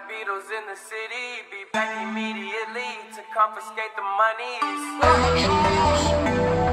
Beatles in the city, be back immediately to confiscate the monies.